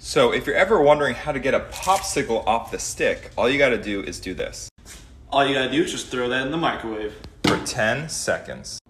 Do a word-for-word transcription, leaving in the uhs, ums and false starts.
So if you're ever wondering how to get a popsicle off the stick, all you gotta do is do this. All you gotta do is just throw that in the microwave. For ten seconds.